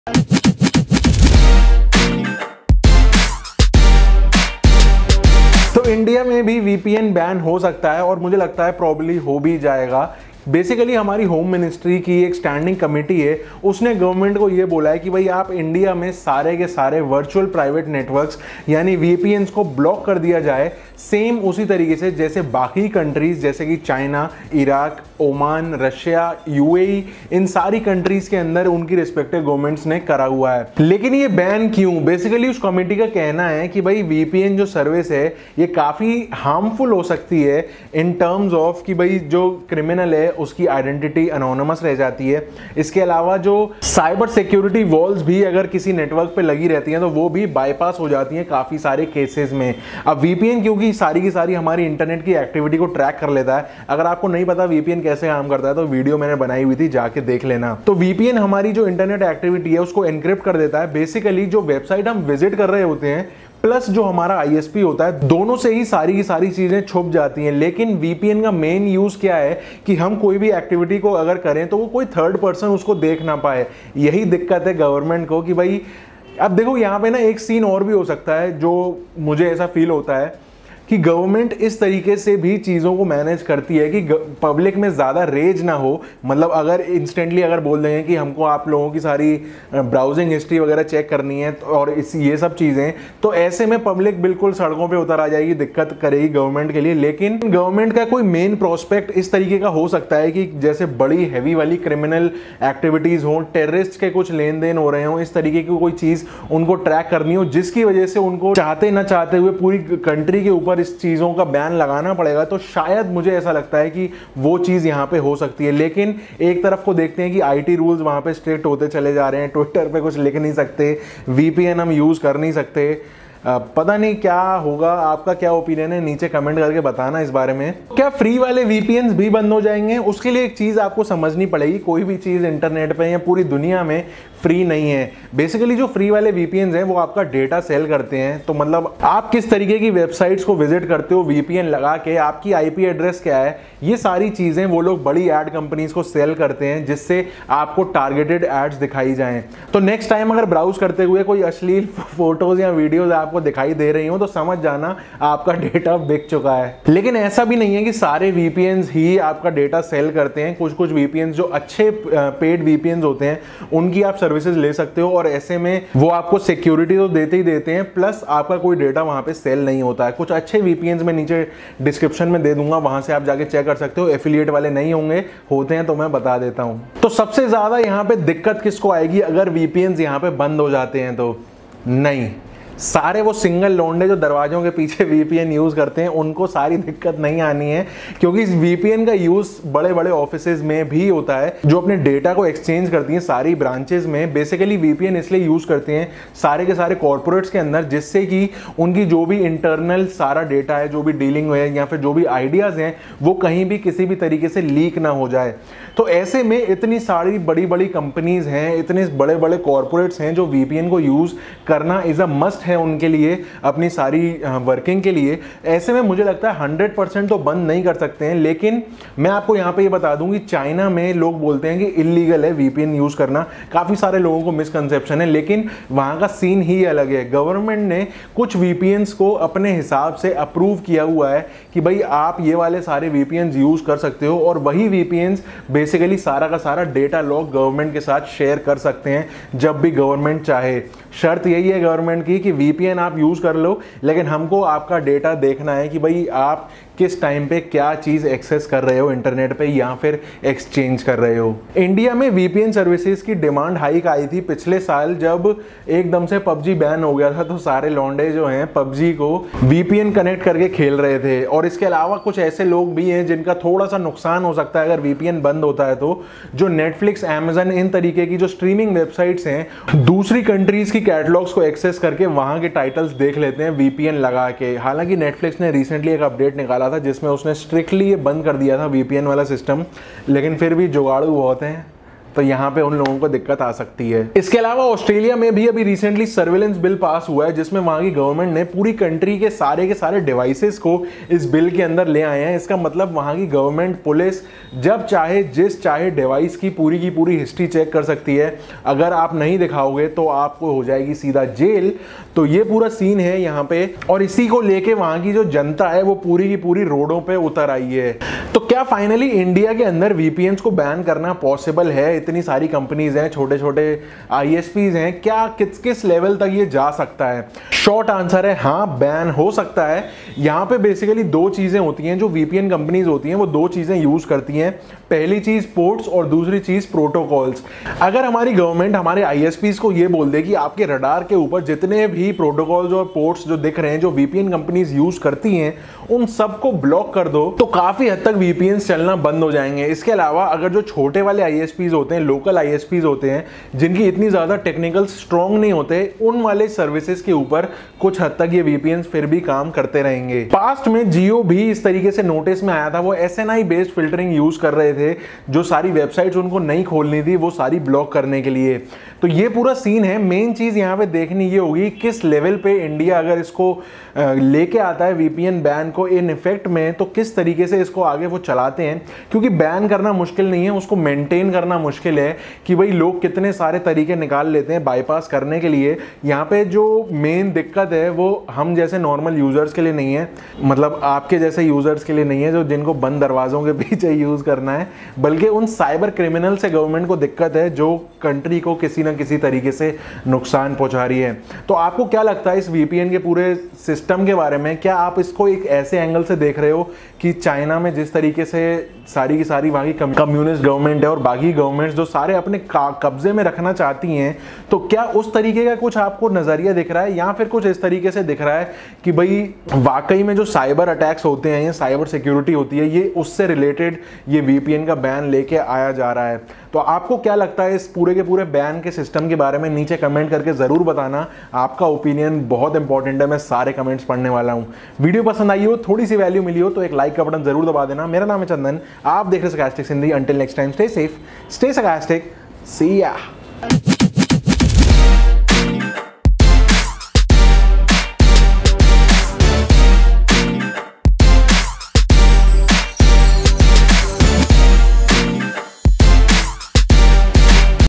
तो इंडिया में भी वीपीएन बैन हो सकता है और मुझे लगता है प्रॉब्ली हो भी जाएगा। बेसिकली हमारी होम मिनिस्ट्री की एक स्टैंडिंग कमेटी है, उसने गवर्नमेंट को ये बोला है कि भाई आप इंडिया में सारे के सारे वर्चुअल प्राइवेट नेटवर्क्स यानी वीपीएन्स को ब्लॉक कर दिया जाए, सेम उसी तरीके से जैसे बाकी कंट्रीज जैसे कि China, Iraq, Oman, Russia, UAE, इन सारी कंट्रीज के अंदर उनकी रिस्पेक्टिव गवर्नमेंट्स ने करा हुआ है। लेकिन ये बैन क्यों? बेसिकली उस कमेटी का कहना है कि भाई वीपीएन जो सर्विस है ये काफ़ी हार्मफुल हो सकती है इन टर्म्स ऑफ कि भाई जो क्रिमिनल है उसकी आइडेंटिटी अनोनिमस रह जाती है। इसके अलावा जो साइबर सिक्योरिटी वॉल्स भी अगर किसी नेटवर्क पे लगी रहती हैं तो वो भी बाईपास हो जाती हैं काफ़ी सारे केसेस में। अब वीपीएन क्योंकि सारी की सारी हमारी इंटरनेट की एक्टिविटी को ट्रैक कर लेता है, अगर आपको नहीं पता वीपीएन कैसे काम करता है तो वीडियो मैंने बनाई हुई थी, जाके देख लेना। तो वीपीएन हमारी जो इंटरनेट एक्टिविटी है उसको एनक्रिप्ट कर देता है। बेसिकली जो वेबसाइट हम विजिट कर रहे होते हैं प्लस जो हमारा आईएसपी होता है, दोनों से ही सारी की सारी चीजें छुप जाती हैं। लेकिन वीपीएन का मेन यूज क्या है कि हम कोई भी एक्टिविटी को अगर करें तो वो कोई थर्ड पर्सन उसको देख ना पाए। यही दिक्कत है गवर्नमेंट को कि भाई अब देखो यहाँ पे ना एक सीन और भी हो सकता है जो मुझे ऐसा फील होता है कि गवर्नमेंट इस तरीके से भी चीज़ों को मैनेज करती है कि पब्लिक में ज़्यादा रेज ना हो। मतलब अगर इंस्टेंटली अगर बोल देंगे कि हमको आप लोगों की सारी ब्राउजिंग हिस्ट्री वगैरह चेक करनी है और ये सब चीज़ें, तो ऐसे में पब्लिक बिल्कुल सड़कों पे उतर आ जाएगी, दिक्कत करेगी गवर्नमेंट के लिए। लेकिन गवर्नमेंट का कोई मेन प्रोस्पेक्ट इस तरीके का हो सकता है कि जैसे बड़ी हैवी वाली क्रिमिनल एक्टिविटीज़ हों, टेररिस्ट के कुछ लेन देन हो रहे हों, इस तरीके की कोई चीज़ उनको ट्रैक करनी हो जिसकी वजह से उनको चाहते ना चाहते हुए पूरी कंट्री के ऊपर इस चीज़ों का बैन लगाना पड़ेगा। तो शायद मुझे ऐसा लगता है कि वो चीज़ यहाँ पे हो सकती है। लेकिन एक तरफ को देखते हैं कि आईटी रूल्स वहाँ पे स्ट्रिक्ट होते चले जा रहे हैं, ट्विटर पे कुछ लिख नहीं सकते, वीपीएन हम यूज़ कर नहीं सकते। पता नहीं क्या होगा। आपका क्या ओपिनियन है नीचे कमेंट करके बताना इस बारे में। क्या फ्री वाले वीपीएन्स भी बंद हो जाएंगे? उसके लिए एक चीज़ आपको समझनी पड़ेगी, कोई भी चीज़ इंटरनेट पे या पूरी दुनिया में फ्री नहीं है। बेसिकली जो फ्री वाले वीपीएन्स हैं वो आपका डेटा सेल करते हैं। तो मतलब आप किस तरीके की वेबसाइट्स को विजिट करते हो वीपीएन लगा के, आपकी आईपी एड्रेस क्या है, ये सारी चीज़ें वो लोग बड़ी एड कंपनीज को सेल करते हैं जिससे आपको टारगेटेड एड्स दिखाई जाएं। तो नेक्स्ट टाइम अगर ब्राउज करते हुए कोई अश्लील फोटोज या वीडियोज आपको दिखाई दे रही हो तो समझ जाना आपका डेटा बिक चुका है। लेकिन ऐसा भी नहीं है कि सारे वीपीएन्स ही आपका डेटा सेल करते हैं। कुछ कुछ वीपीएन्स जो अच्छे पेड वीपीएन्स होते हैं उनकी आप सर्विसेज ले सकते हो और ऐसे में वो आपको सिक्योरिटी तो देते ही देते हैं, प्लस आपका कोई डेटा वहां पे सेल नहीं होता है। कुछ अच्छे वीपीएन्स में नीचे डिस्क्रिप्शन में दे दूंगा, वहां से आप जाके चेक कर सकते हो। एफिलिएट वाले नहीं होंगे, होते हैं तो मैं बता देता हूं। तो सबसे ज्यादा यहाँ पे दिक्कत किसको आएगी अगर वीपीएन्स यहाँ पे बंद हो जाते हैं? तो नहीं, सारे वो सिंगल लोंडे जो दरवाजों के पीछे वीपीएन यूज करते हैं उनको सारी दिक्कत नहीं आनी है, क्योंकि इस वीपीएन का यूज बड़े बड़े ऑफिसेज में भी होता है जो अपने डेटा को एक्सचेंज करती हैं सारी ब्रांचेज में। बेसिकली वीपीएन इसलिए यूज करते हैं सारे के सारे कॉर्पोरेट्स के अंदर, जिससे कि उनकी जो भी इंटरनल सारा डेटा है, जो भी डीलिंग है या फिर जो भी आइडियाज हैं, वो कहीं भी किसी भी तरीके से लीक ना हो जाए। तो ऐसे में इतनी सारी बड़ी बड़ी कंपनीज हैं, इतने बड़े बड़े कॉर्पोरेट्स हैं जो वीपीएन को यूज करना इज अ मस्ट है उनके लिए, अपनी सारी वर्किंग के लिए। ऐसे में मुझे लगता है 100% तो बंद नहीं कर सकते हैं। लेकिन मैं आपको यहाँ पे ये बता दूं कि चाइना में लोग बोलते हैं कि इलीगल है वीपीएन यूज करना। काफी सारे लोगों को मिसकंसेप्शन है, लेकिन वहां का सीन ही अलग है। गवर्नमेंट ने कुछ वीपीएन्स को अपने हिसाब से अप्रूव किया हुआ है कि भाई आप ये वाले सारे वीपीएन्स यूज कर सकते हो, और वही वीपीएन्स बेसिकली सारा का सारा डेटा लॉग गवर्नमेंट के साथ शेयर कर सकते हैं जब भी गवर्नमेंट चाहे। शर्त यही है गवर्नमेंट की कि वीपीएन आप यूज कर लो, लेकिन हमको आपका डेटा देखना है कि भाई आप किस टाइम पे क्या चीज एक्सेस कर रहे हो इंटरनेट पे या फिर एक्सचेंज कर रहे हो। इंडिया में वीपीएन सर्विसेज की डिमांड हाइक आई थी पिछले साल, जब एकदम से पबजी बैन हो गया था तो सारे लौंडे जो हैं पबजी को वीपीएन कनेक्ट करके खेल रहे थे। और इसके अलावा कुछ ऐसे लोग भी हैं जिनका थोड़ा सा नुकसान हो सकता है अगर वीपीएन बंद होता है तो, जो नेटफ्लिक्स, अमेजन, इन तरीके की जो स्ट्रीमिंग वेबसाइट्स हैं दूसरी कंट्रीज की कैटलॉग्स को एक्सेस करके वहां के टाइटल्स देख लेते हैं वीपीएन लगा के। हालांकि नेटफ्लिक्स ने रिसेंटली एक अपडेट निकाला था जिसमें उसने स्ट्रिक्टली ये बंद कर दिया था वीपीएन वाला सिस्टम, लेकिन फिर भी जुगाड़ू बहुत हैं तो यहाँ पे उन लोगों को दिक्कत आ सकती है। इसके अलावा ऑस्ट्रेलिया में भी अभी रिसेंटली सर्विलेंस बिल पास हुआ है, जिसमें वहां की गवर्नमेंट ने पूरी कंट्री के सारे डिवाइसेस को इस बिल के अंदर ले आए हैं। इसका मतलब वहां की गवर्नमेंट पुलिस जब चाहे जिस चाहे डिवाइस की पूरी हिस्ट्री चेक कर सकती है। अगर आप नहीं दिखाओगे तो आपको हो जाएगी सीधा जेल। तो ये पूरा सीन है यहाँ पे, और इसी को लेके वहां की जो जनता है वो पूरी की पूरी रोडों पे उतर आई है। तो क्या फाइनली इंडिया के अंदर वीपीएन्स को बैन करना पॉसिबल है? इतनी सारी कंपनीज हैं, छोटे छोटे आईएसपीज हैं, क्या किस लेवल तक ये जा सकता है? शॉर्ट आंसर है हाँ, बैन हो सकता है। यहाँ पे बेसिकली दो चीजें होती हैं जो वीपीएन कंपनीज होती हैं, वो दो चीजें यूज करती हैं। पहली चीज पोर्ट्स और दूसरी चीज प्रोटोकॉल्स। अगर हमारी गवर्नमेंट हमारे आईएसपीज को ये बोल दे कि आपके रडार के ऊपर जितने भी प्रोटोकॉल्स और पोर्ट्स जो दिख रहे हैं जो वीपीएन कंपनीज यूज करती हैं उन सबको ब्लॉक कर दो, तो काफी हद तक वीपीएन्स चलना बंद हो जाएंगे। इसके अलावा अगर जो छोटे वाले आईएसपीज होते हैं, लोकल आईएसपीज होते हैं, जिनकी इतनी ज्यादा टेक्निकल स्ट्रॉन्ग नहीं होते, उन वाले सर्विसेज के ऊपर कुछ हद तक ये वीपीएन्स फिर भी काम करते रहेंगे। पास्ट में जियो भी इस तरीके से नोटिस में आया था, वो एसएनआई बेस्ड फिल्टरिंग यूज कर रहे थे, जो सारी वेबसाइट्स उनको नहीं खोलनी थी वो सारी ब्लॉक करने के लिए। तो ये पूरा सीन है। मेन चीज यहाँ पे देखनी ये होगी किस लेवल पे इंडिया अगर इसको लेके आता है वीपीएन बैन को इन इफेक्ट में, तो किस तरीके से इसको आगे वो चलाते हैं। क्योंकि बैन करना मुश्किल नहीं है, उसको मेंटेन करना मुश्किल है कि भाई लोग कितने सारे तरीके निकाल लेते हैं बाईपास करने के लिए। यहाँ पे जो मेन दिक्कत है वो हम जैसे नॉर्मल यूजर्स के लिए नहीं है, मतलब आपके जैसे यूजर्स के लिए नहीं है जो जिनको बंद दरवाजों के पीछे यूज करना है, बल्कि उन साइबर क्रिमिनल से गवर्नमेंट को दिक्कत है जो कंट्री को किसी ना किसी तरीके से नुकसान पहुंचा रही है। तो आपको क्या लगता है इस वीपीएन के पूरे सिस्टम के बारे में? क्या आप इसको एक ऐसे एंगल से देख रहे हो कि चाइना में जिस तरीके से सारी की सारी वहाँ की कम्युनिस्ट गवर्नमेंट है और बाकी गवर्नमेंट्स जो सारे अपने कब्जे में रखना चाहती हैं, तो क्या उस तरीके का कुछ आपको नजरिया दिख रहा है, या फिर कुछ इस तरीके से दिख रहा है कि भाई वाकई में जो साइबर अटैक्स होते हैं या साइबर सिक्योरिटी होती है ये उससे रिलेटेड ये वीपीएन का बैन लेके आया जा रहा है? तो आपको क्या लगता है इस पूरे के पूरे बैन के सिस्टम के बारे में? नीचे कमेंट करके जरूर बताना। आपका ओपिनियन बहुत इंपॉर्टेंट है, मैं सारे कमेंट्स पढ़ने वाला हूं। वीडियो पसंद आई हो, थोड़ी सी वैल्यू मिली हो तो एक लाइक का बटन जरूर दबा देना। मेरा नाम है चंदन, आप देख रहे हैं sarcastic Hindi. Until next time, stay safe, stay sarcastic, see या।